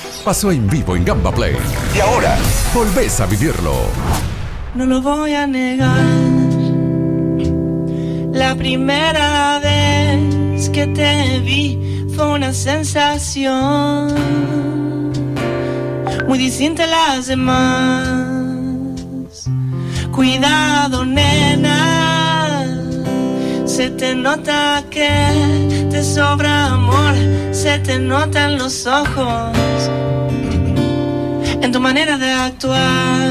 pasó en vivo en Gamba Play. Y ahora, volvés a vivirlo. No lo voy a negar. La primera vez que te vi fue una sensación muy distinta a las demás. Cuidado, nena, se te nota que te sobra amor, se te notan los ojos, en tu manera de actuar.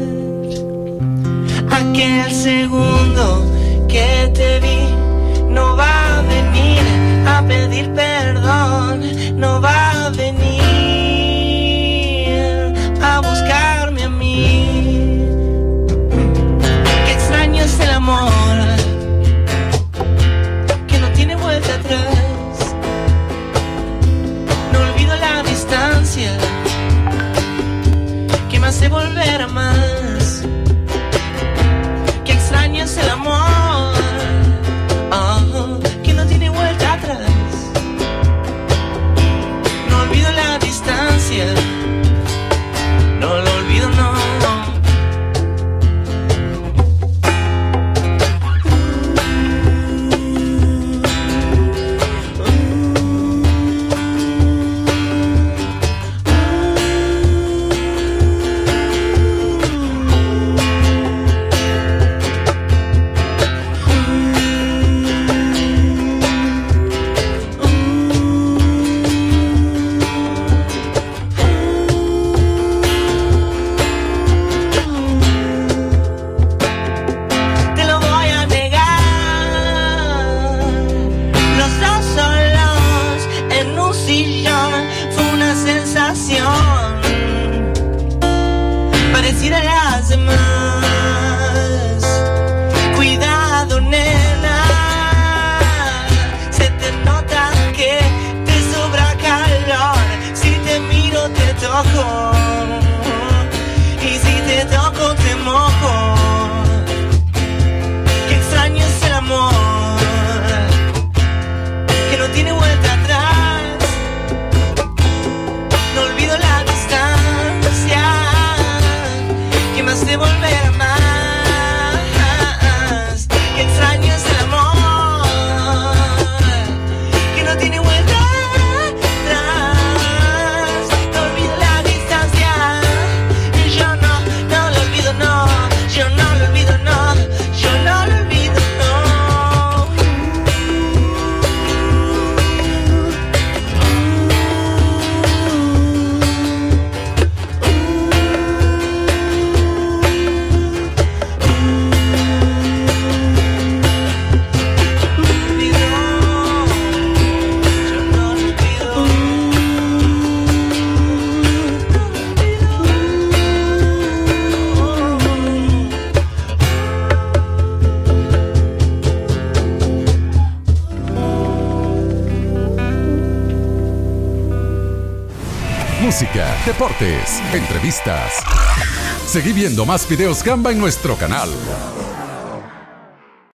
Aquel segundo que te vi no va a venir a pedir perdón, no va a venir a buscarme a mí. Qué extraño es el amor, que no tiene vuelta atrás. No olvido la distancia, que me hace volver a más. Qué extraño es el amor, que no tiene vuelta atrás. No olvido la distancia, no lo olvido, no. Parecida a las demás. Cuidado, nena, se te nota que te sobra calor. Si te miro te toco, y si te toco te mojo. Qué extraño es el amor, que no tiene vuelta atrás. No olvido la distancia, que me hace volver a más. Qué extraño es el amor, que no tiene vuelta atrás. No olvido la distancia, yo no lo olvido, no. Yo no lo olvido, no. Yo no lo olvido, no. Música, deportes, entrevistas. Seguí viendo más videos Gamba en nuestro canal.